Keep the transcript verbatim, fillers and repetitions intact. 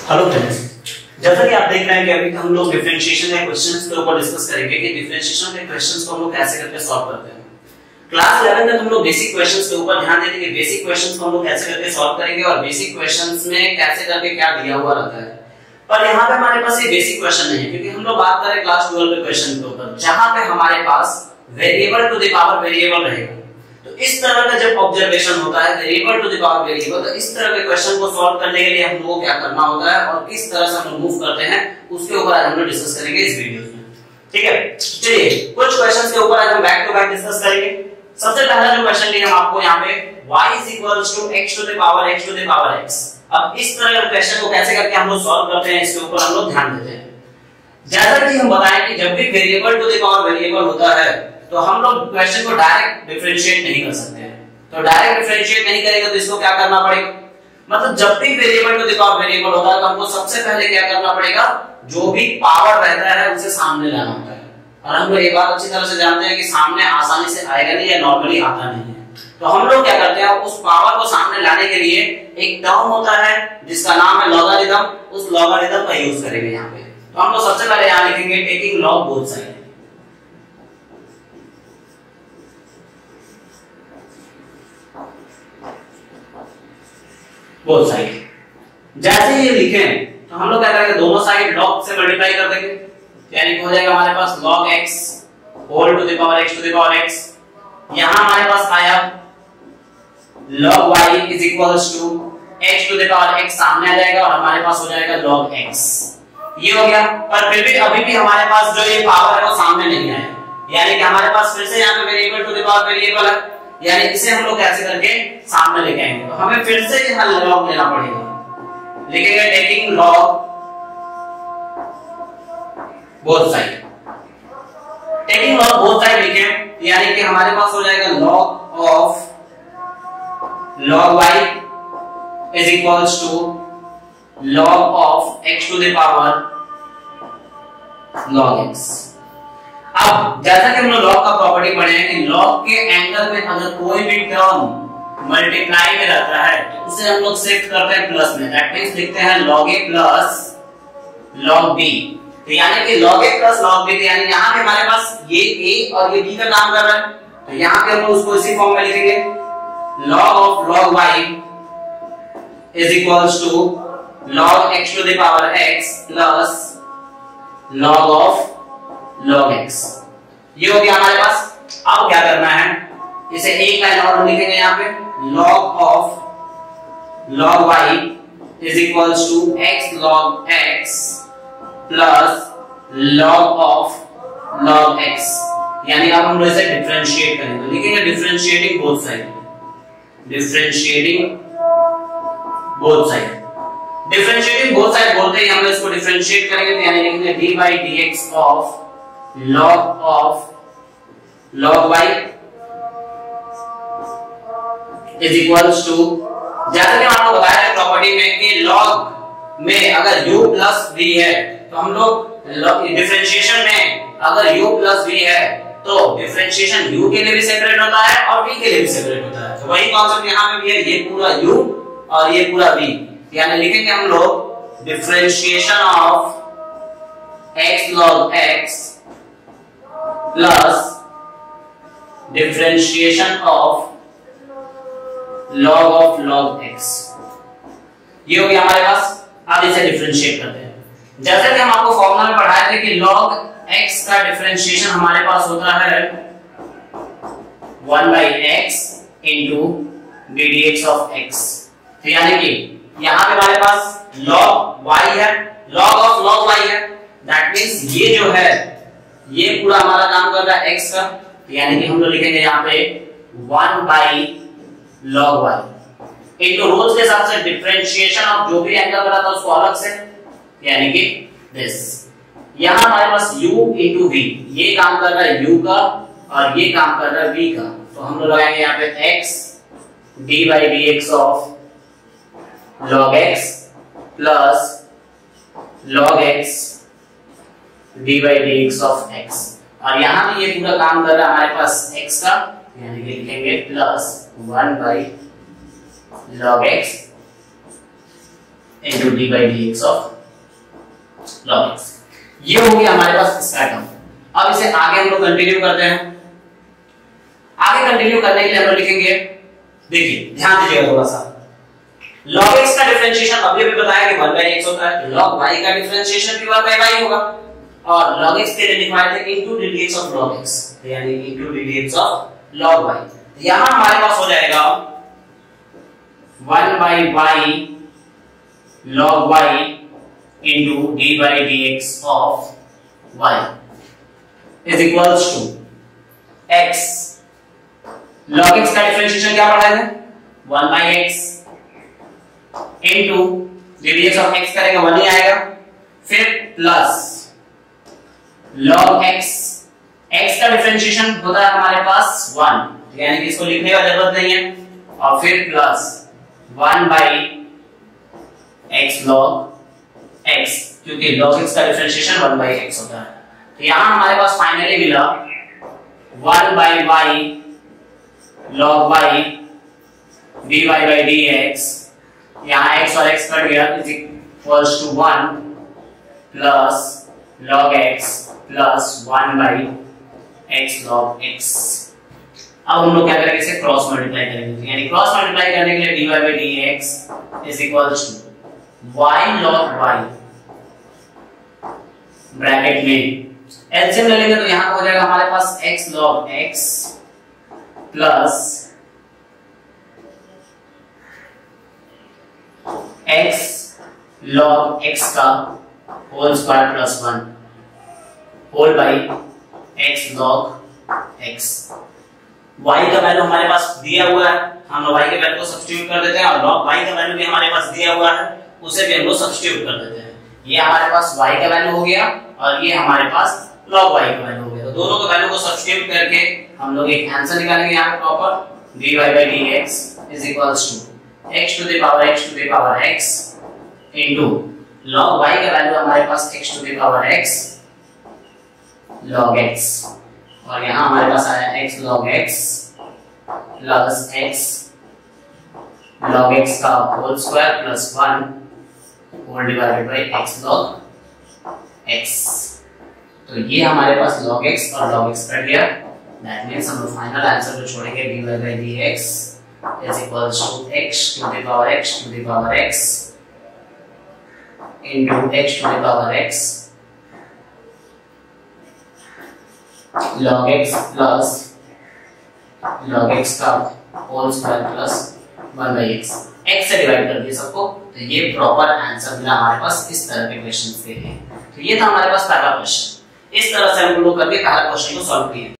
Hello friends, जैसा कि आप देख रहे हैं कि अभी हम लोग डिफरेंशिएशन के क्वेश्चंस के ऊपर डिस्कस करेंगे कि डिफरेंशिएशन के क्वेश्चंस को हम लोग कैसे करके सॉल्व करते हैं। क्लास ग्यारह में हम लोग बेसिक क्वेश्चंस के ऊपर ध्यान देंगे कि बेसिक क्वेश्चंस को हम लोग कैसे करके सॉल्व करेंगे और बेसिक क्वेश्चंस में कैसे करके क्या दिया हुआ रहता है। पर यहाँ पे हमारे पास ये बेसिक क्वेश्चन नहीं है, क्योंकि हम लोग बात कर रहे हैं क्लास ट्वेल्व के क्वेश्चन के ऊपर, जहां पे हमारे पास variable to the power variable रहेगा। तो इस तरह का जब ऑब्जर्वेशन होता है variable to the power variable, तो इस तरह के क्वेश्चन को सॉल्व करने के लिए हम लोग क्या करना होता है और किस तरह से हम लोग मूव करते हैं, उसके ऊपर आज हम लोग डिस्कस करेंगे इस वीडियो में। ठीक है, चलिए कुछ क्वेश्चंस के ऊपर आज हम बैक टू बैक डिस्कस करेंगे। सबसे पहला जो क्वेश्चन है हम आपको यहाँ पे y is equals to x to the power x to the power x। अब इस तरह के क्वेश्चन को कैसे करके हम लोग सॉल्व करते हैं, इसके ऊपर हम लोग ध्यान देते हैं। जैसा कि हम बताएं कि जब भी variable to the power variable होता है तो हम लोग क्वेश्चन को डायरेक्ट डिफरेंशिएट नहीं कर सकते हैं। तो डायरेक्ट डिफरेंशिएट नहीं करेंगे तो इसको क्या करना पड़ेगा, मतलब जब भी variable to the power variable होता है तो हमको सबसे पहले क्या करना पड़ेगा, जो भी पावर रहता है उसे सामने लाना होता है। और हम लोग एक बात अच्छी तरह से जानते हैं कि सामने आसानी से आएगा नहीं या नॉर्मली आता नहीं है। तो हम लोग क्या करते हैं, उस पावर को सामने लाने के लिए एक टर्म होता है जिसका नाम है लॉगरिथम, उस लॉगरिथम का यूज करेंगे यहाँ पे। तो हम लोग सबसे पहले यहाँ लिखेंगे taking log both side. Both side जैसे ये लिखें तो हम लोग क्या करेंगे, दोनों साइड लॉग से मल्टीप्लाई कर देंगे, यानी हो जाएगा हमारे पास log x whole to the power x to the power x। यहां हमारे पास आया log y is equals to x to the power x, सामने आ जाएगा और हमारे पास हो जाएगा log x। ये हो गया, पर फिर भी अभी भी हमारे पास जो ये पावर है वो सामने नहीं आया, यानी कि हमारे पास फिर से यहाँ पे variable to the power variable है, यानी इसे हम लोग कैसे करके सामने लेके आएंगे। तो हमें फिर से यहाँ log लेना पड़ेगा, लिखेंगे taking log both side. Taking log both side लिखे, यानी कि हमारे पास हो जाएगा log of log y is equals to log of x to the power log x। अब जैसा कि हम लोग log का प्रॉपर्टी पढ़े हैं कि log के एंगल में अगर कोई भी टर्म मल्टीप्लाई में रहता है तो उसे हम लोग शिफ्ट करते हैं प्लस में। दैट मींस लिखते हैं log a plus log b। तो यानी कि log a plus log b, यानी यहाँ पे हमारे पास ये a और ये b का काम कर रहा है, तो यहाँ पे हम लोग उसको इसी फॉर्म में लिखेंगे log of log y is equals to log x to the power x plus log of log x। ये हो गया हमारे पास। अब क्या करना है, इसे एक लाइन और लिखेंगे यहाँ पे log of log y is equals to x log x plus log of log x, यानी अब हम लोग इसे डिफरेंशिएट करेंगे। तो लिखेंगे differentiating both side, differentiating both side. Differentiating both side बोलते ही हम लोग इसको डिफरेंशिएट करेंगे, तो यानी लिखेंगे dy dx of log of log y is equals to, जैसे कि आपको बताया है प्रॉपर्टी में कि log में अगर u प्लस v है तो हम लोग डिफरेंशिएशन में अगर u प्लस v है तो डिफरेंशिएशन u के लिए भी सेपरेट होता है और v के लिए भी सेपरेट होता है। तो वही कॉन्सेप्ट यहाँ में भी है, ये पूरा u और ये पूरा v, यानी लिखेंगे हम लोग differentiation of x log x plus differentiation of log of log x। ये हो गया हमारे पास। अब इसे डिफरेंशिएट करते हैं। जैसे कि हम आपको फॉर्मूला में पढ़ाए थे कि log x का डिफरेंशिएशन हमारे पास होता है one by x into d dx of x। तो यानी कि यहाँ पे हमारे पास log y है, log ऑफ log y है, दैट मींस ये जो है ये पूरा हमारा काम कर रहा है x का, यानी कि हम लोग लिखेंगे यहाँ पे one by log y into रोज के हिसाब से डिफरेंशिएशन ऑफ जो भी एंगल बना था उसको अलग से, यानी कि दिस। यहां हमारे पास u into v, ये काम कर रहा है u का और ये काम कर रहा है v का, तो हम लोग लगाएंगे यहाँ पे x d by dx of log x plus log x d by dx of x। और यहां भी ये पूरा काम कर रहा है हमारे पास x का, यानी कि लिखेंगे plus one by log x into d by dx of log x। ये हो गया हमारे पास इसका टर्म। अब इसे आगे हम लोग कंटिन्यू करते हैं। आगे कंटिन्यू करने के लिए हम लोग लिखेंगे, देखिए ध्यान दीजिएगा थोड़ा सा, log x का डिफरेंशिएशन अभी भी बताया कि वन बाई एक्स होता है, log y का डिफरेंशिएशन भी वन बाई y होगा, और log x के लिए लिखवाए थे into ddx of log x, यानी into ddx of log y। यहां हमारे पास हो जाएगा one by y log y into d by dx of y is equals to x। log x का डिफरेंशिएशन क्या पढ़ा है, one by x into ddx of x करेंगे वन ही आएगा, फिर प्लस log x, x का डिफरेंशिएशन होता है हमारे पास वन, यानी कि इसको लिखने का जरूरत नहीं है, और फिर plus one by x log x, क्योंकि log x का डिफरेंशिएशन वन बाई x होता है। तो यहां हमारे पास फाइनली मिला one by y log y dy by dx, यहाँ x और x कट गया, is equals to one plus log x plus one by x log x। अब हम लोग क्या करेंगे, इसे क्रॉस मल्टीप्लाई करेंगे, यानी क्रॉस मल्टीप्लाई करने के लिए dy by dx is equals to y log y bracket में एलसीएम ले लेंगे तो यहाँ हो जाएगा हमारे पास x log x plus x log x का whole square plus one whole by x log x। y का वैल्यू हमारे पास दिया हुआ है, हम लोग y के वैल्यू को सब्स्टिट्यूट कर देते हैं, और log y का वैल्यू भी हमारे पास दिया हुआ है, उसे भी हम लोग सब्स्टिट्यूट कर देते हैं। ये हमारे पास y का वैल्यू हो गया और ये हमारे पास log y का वैल्यू हो गया। तो दोनों के वैल्यू को सब्स्टिट्यूट करके हम लोग एक आंसर निकालेंगे यहाँ पे proper, dy by dx is equals to x to the power x to the power x into log y का वैल्यू हमारे पास x to the power x log x, और यहाँ हमारे पास आया x log x plus x log x का whole square plus one whole divided by x log x। तो ये हमारे पास log x और log x कट गया, दैट मींस हम लोग फाइनल आंसर जो छोड़ेंगे dy by dx is equals to x to the power x to the power x into x to the power x log x plus log x का whole square plus one by x, x से divide कर दिया सबको। तो ये proper answer मिला हमारे पास इस तरह के क्वेश्चंस के लिए। तो ये था हमारे पास पहला क्वेश्चन, इस तरह से हम लोग करके पहला क्वेश्चन को सॉल्व किए।